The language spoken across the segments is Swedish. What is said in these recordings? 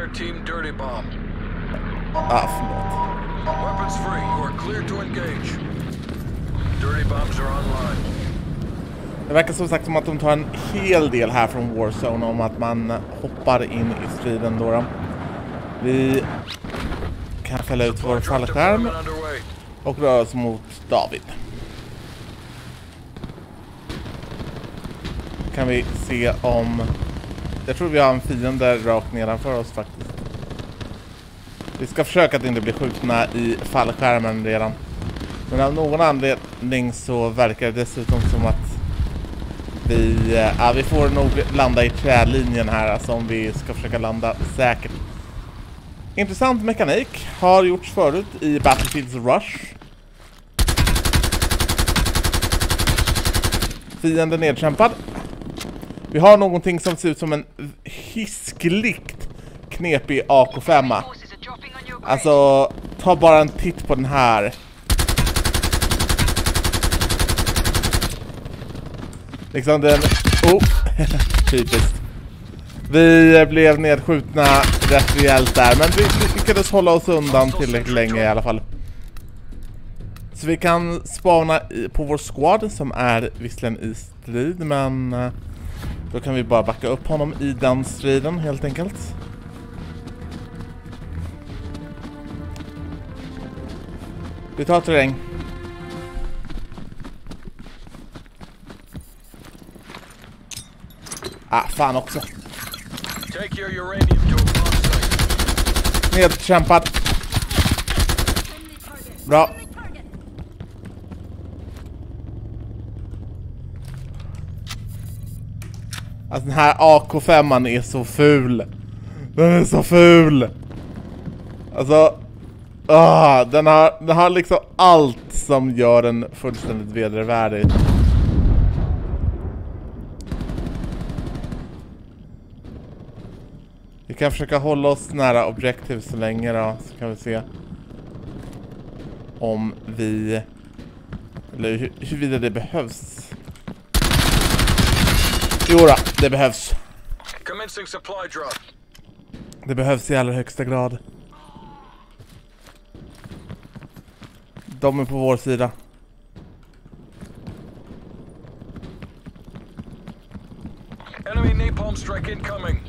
Team Dirty Bomb. Förlåt. Weapons free. You are clear to engage. Dirty bombs are online. Det verkar som sagt som att de tar en hel del här från Warzone om att man hoppar in i striden då. Vi kan fälla ut vår fallskärm och röra oss mot David. Kan vi se om... Jag tror vi har en fiende rakt nedanför oss faktiskt. Vi ska försöka att inte bli skjutna i fallskärmen redan. Men av någon anledning så verkar det dessutom som att vi får nog landa i trälinjen här, alltså om vi ska försöka landa säkert. Intressant mekanik har gjorts förut i Battlefields Rush. Fienden nedkämpad. Vi har någonting som ser ut som en hiskligt knepig AK5. Alltså, ta bara en titt på den här. Liksom den... Oh, typiskt. Vi blev nedskjutna rätt rejält där, men vi lyckades hålla oss undan tillräckligt länge i alla fall. Så vi kan spana på vår squad som är visserligen i strid, men då kan vi bara backa upp honom i den striden helt enkelt. Vi tar terräng. Fan också. Nedkämpad. Bra. Alltså den här AK5an är så ful. Den är så ful. Alltså den har liksom allt som gör den fullständigt vedervärdig. Vi kan försöka hålla oss nära objektiv så länge då, så kan vi se om vi, eller huruvida det behövs. Jo då, det behövs. Det behövs i allra högsta grad. De är på vår sida. Enemy napalm strike incoming.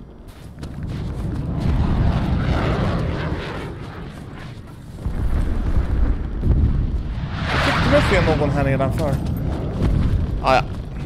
Jag ser någon här nedanför. Ja.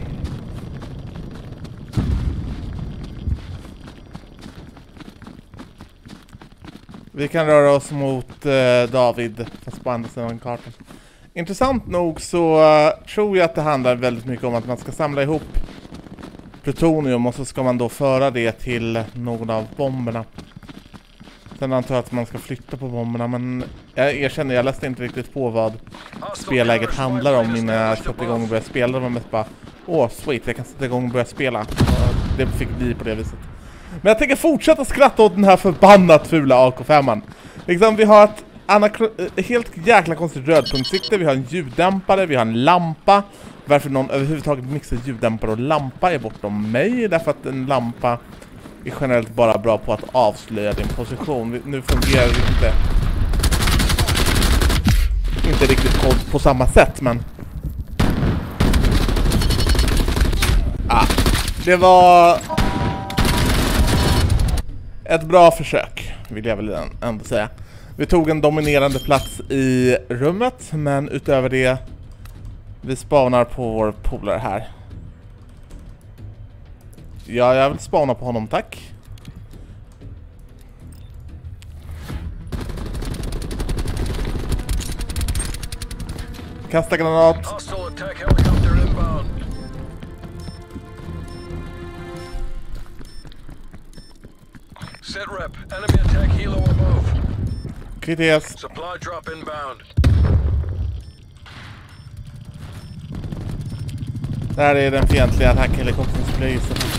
Vi kan röra oss mot David fast på andra sidan kartan. Intressant nog så tror jag att det handlar väldigt mycket om att man ska samla ihop plutonium och så ska man då föra det till någon av bomberna. Sen antar jag att man ska flytta på bomberna, men jag erkänner, jag läste inte riktigt på vad spelläget handlar om innan jag satte igång och började spela. Det var mest bara, sweet, jag kan sätta igång och börja spela. Det fick bli på det viset. Men jag tänker fortsätta skratta åt den här förbannat fula AK5an. Liksom, vi har ett helt jäkla konstigt rödpunktssikte, vi har en ljuddämpare, vi har en lampa. Varför någon överhuvudtaget mixar ljuddämpare och lampa är bortom mig, därför att en lampa är generellt bara bra på att avslöja din position. Nu fungerar det inte riktigt på samma sätt, men det var ett bra försök, vill jag väl ändå säga. Vi tog en dominerande plats i rummet, men utöver det, vi spanar på vår polare här. Ja, jag vill spana på honom, tack. Kasta granat. Set rep. Enemy attack helo above. KTS. Supply drop inbound. Där är den fientliga attackhelikoptern som jag gissar på.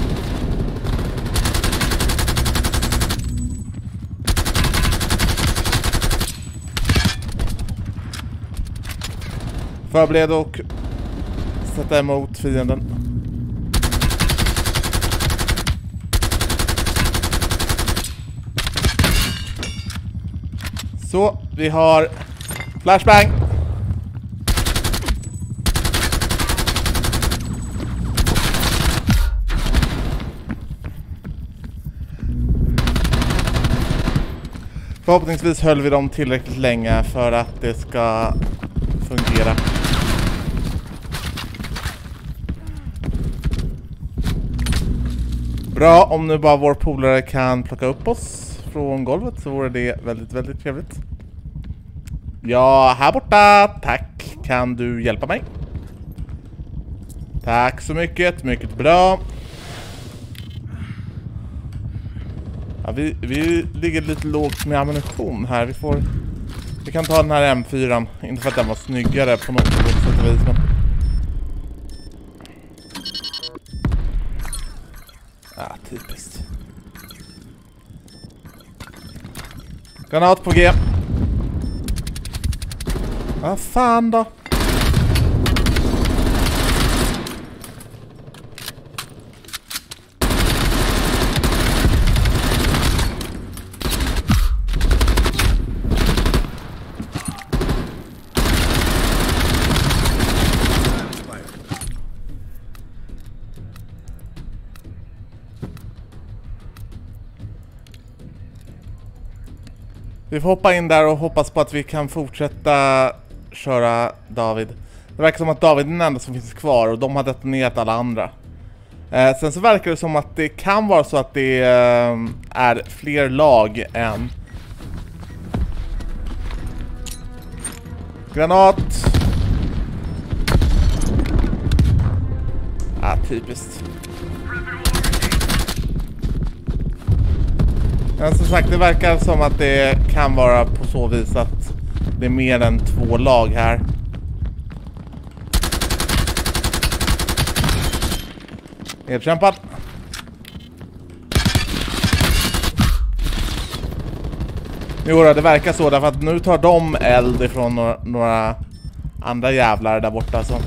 Förbered och sätta emot fienden. Så, vi har flashbang. Förhoppningsvis höll vi dem tillräckligt länge för att det ska fungera. Bra, om nu bara vår polare kan plocka upp oss från golvet så vore det väldigt, väldigt trevligt. Ja, här borta. Tack. Kan du hjälpa mig? Tack så mycket. Mycket bra. Ja, vi ligger lite lågt med ammunition här. Vi kan ta den här M4. Inte för att den var snyggare på något sätt och vis, men... Ja, typiskt. Granat på G. Vad fan då? Vi får hoppa in där och hoppas på att vi kan fortsätta köra David. Det verkar som att David är den enda som finns kvar och de har detonerat alla andra. Sen så verkar det som att det kan vara så att det är fler lag än. Granat. Ja, typiskt. Men som sagt, det verkar som att det kan vara på så vis att det är mer än 2 lag här. Nedkämpad. Jo, det verkar så därför att nu tar de eld ifrån några andra jävlar där borta. Så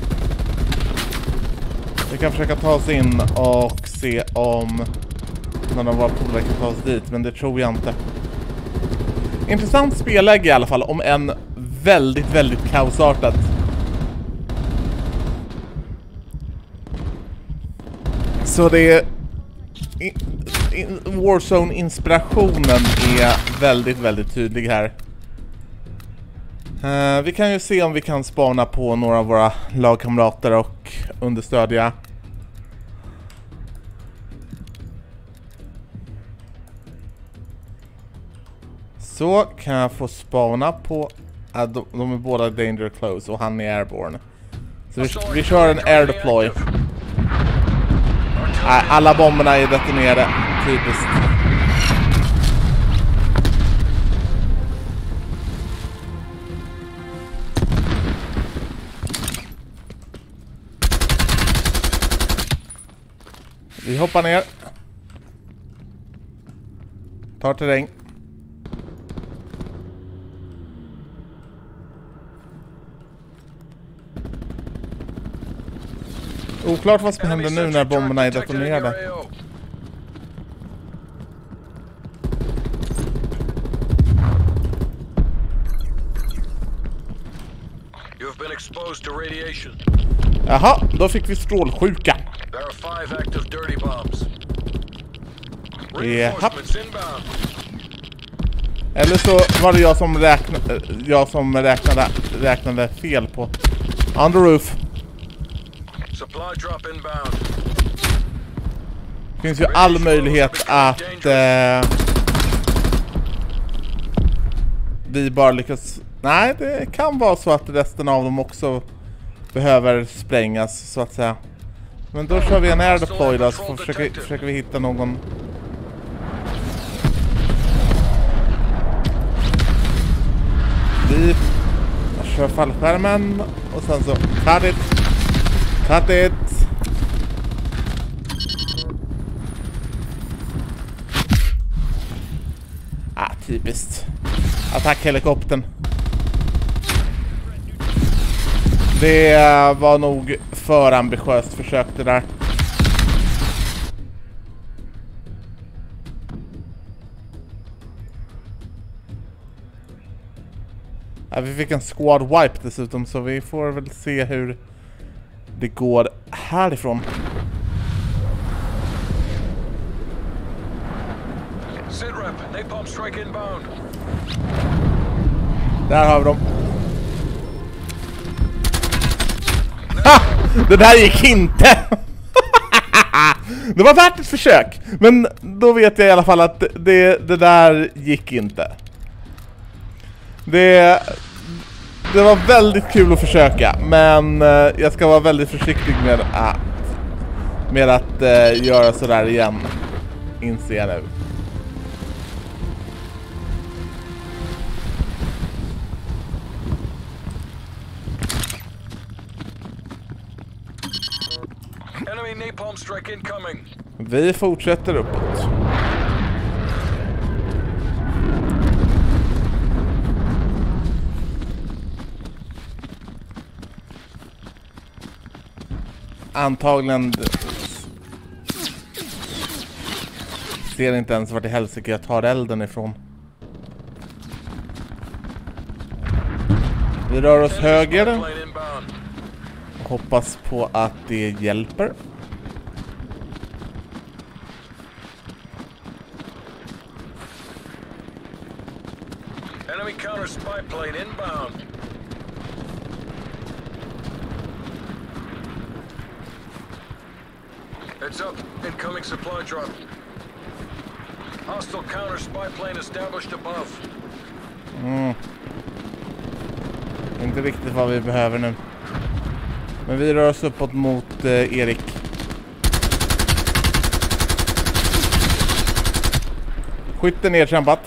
vi kan försöka ta oss in och se om någon av våra polare kan ta oss dit, men det tror jag inte. Intressant spelläge i alla fall, om en väldigt, väldigt kaosartat. Så det är... Warzone-inspirationen är väldigt, väldigt tydlig här. Vi kan ju se om vi kan spana på några av våra lagkamrater och understödja. Så kan jag få spana på... de är båda danger close och han är airborne. Så vi kör en air deploy. Alla bomberna är detonerade. Typiskt. Vi hoppar ner. Tar terräng. Oklart vad som händer nu när bomberna är detonerade. Jaha, då fick vi strålsjuka. Jaha. Eller så var det jag som räknade fel på on the roof. Finns ju all möjlighet att vi bara lyckas. Nej, det kan vara så att resten av dem också behöver sprängas så att säga. Men då kör vi en air deploy då, så försöker vi hitta någon. Vi kör fallskärmen och sen så cut it. Typiskt. Attackhelikoptern. Det var nog för ambitiöst försök det där. Vi fick en squad wipe dessutom, så vi får väl se hur det går härifrån. Sitrep, napalm strike inbound. Där har vi dem. Ha! Det där gick inte! Det var värt ett försök. Men då vet jag i alla fall att det där gick inte. Det var väldigt kul att försöka, men jag ska vara väldigt försiktig med att göra sådär igen, inser jag nu. Enemy napalm strike incoming. Vi fortsätter uppåt. Antagligen ser inte ens vart i helsike jag tar elden ifrån. Vi rör oss höger och hoppas på att det hjälper. Enemy counter spy plane inbound. Heads up, incoming supply drop. Hostile counter spy plane established above. Inte riktigt vad vi behöver nu. Men vi rör oss uppåt mot Erik. Skytten nedkämpat.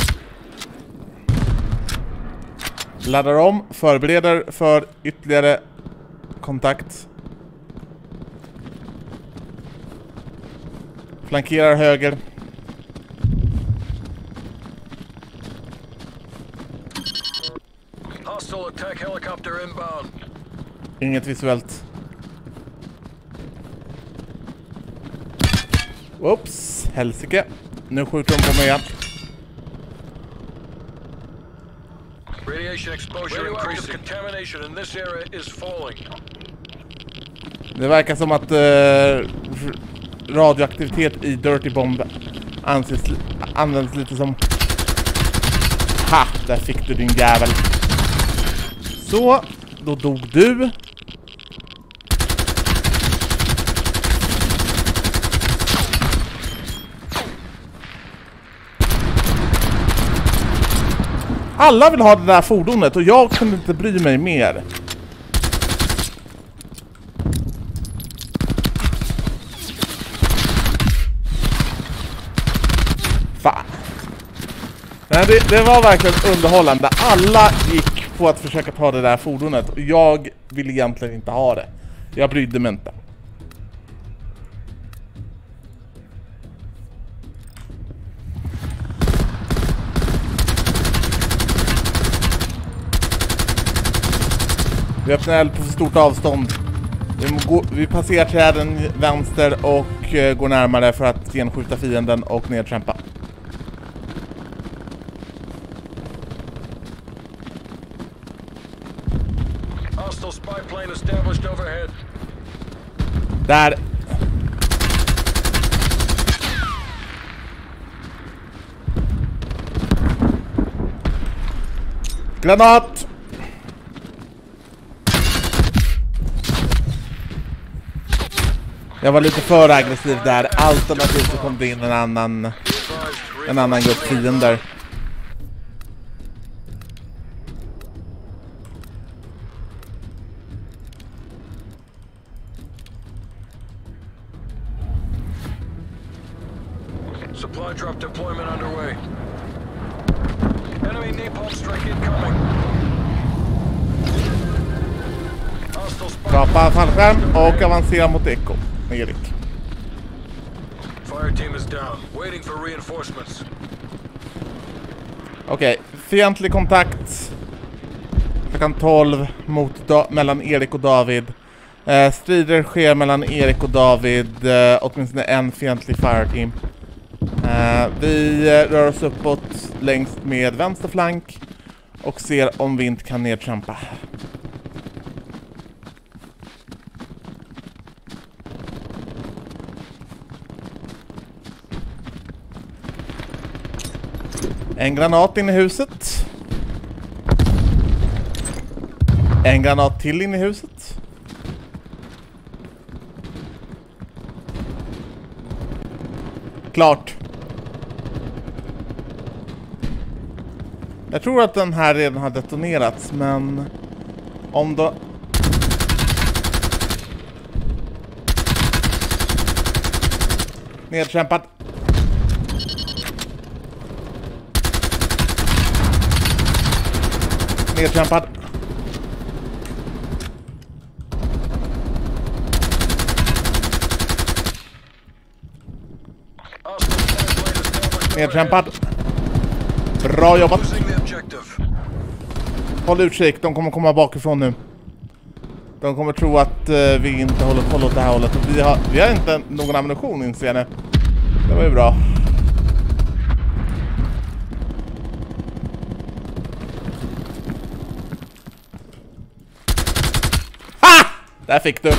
Laddar om, förbereder för ytterligare kontakt. Flankerar höger. Hostile attack helicopter inbound. Inget visuellt. Oops, helsike. Nu skjuter de på mig igen. Radiation exposure increasing. Contamination in this area is falling. Det verkar som att radioaktivitet i Dirty Bomb används lite som... Ha! Där fick du din jävel. Så, då dog du. Alla vill ha det där fordonet och jag kunde inte bry mig mer. Fan. Nej, det var verkligen underhållande. Alla gick på att försöka ta det där fordonet och jag ville egentligen inte ha det. Jag brydde mig inte. Vi öppnar eld på för stort avstånd. Vi passerar träden vänster och går närmare för att genskjuta fienden och nedkämpa. Hostile spy plane established overhead. Där. Granat! Jag var lite för aggressiv där. Alternativt så kom det in en annan grupp fiender. Supply drop deployment underway. Enemy napalm strike incoming. Hostile spy Skapa fallskärm och avancera mot Echo. Erik. Fire team is down. Waiting for reinforcements. Okej, fientlig kontakt. Klockan 12 mellan Erik och David. Strider sker mellan Erik och David. Åtminstone en fientlig fireteam. Vi rör oss uppåt längs med vänster flank. och ser om vi inte kan nedkämpa. En granat in i huset. En granat till in i huset. Klart. Jag tror att den här redan har detonerats, men om då... Nedkämpad. Nedkämpad. Nedkämpad. Bra jobbat. Håll utkik, de kommer komma bakifrån nu. De kommer tro att vi inte håller koll åt det här hållet. Och vi har inte någon ammunition, inser jag nu. Det var ju bra. Ha! Där fick du.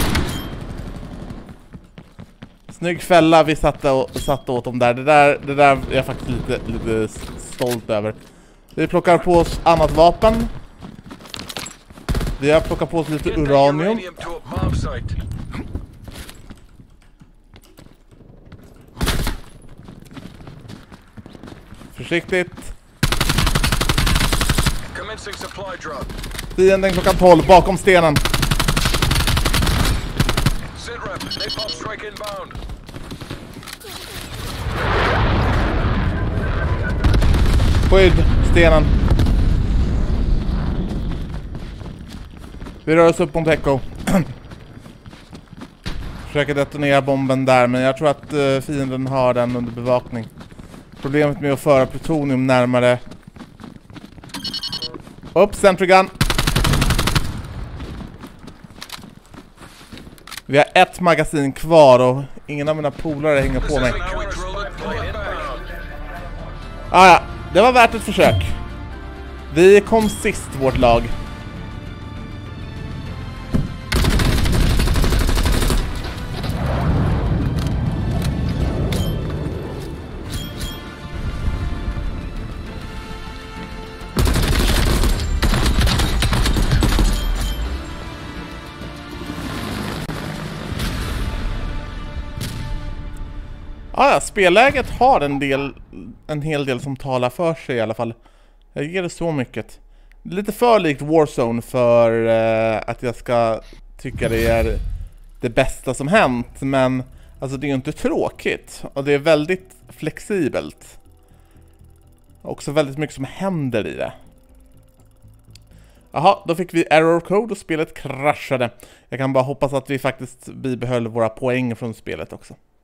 Snygg fälla vi satte åt dem där. Det där är jag faktiskt lite stolt över. Vi plockar på oss annat vapen. Vi har plockat på oss lite uranium. Försiktigt. Fienden klockan 12 bakom stenen. Skydd stenen. Vi rör oss upp mot Echo. Försöker detonera bomben där, men jag tror att fienden har den under bevakning. Problemet med att föra plutonium närmare. Upp, Sentry Gun. Vi har ett magasin kvar och ingen av mina polare hänger på mig. Ja, det var värt ett försök. Vi kom sist, vårt lag. Ja, spelläget har en hel del som talar för sig i alla fall. Jag ger det så mycket. Lite för likt Warzone för att jag ska tycka det är det bästa som hänt. Men alltså det är ju inte tråkigt. Och det är väldigt flexibelt. Också väldigt mycket som händer i det. Jaha, då fick vi error code och spelet kraschade. Jag kan bara hoppas att vi faktiskt bibehöll våra poäng från spelet också.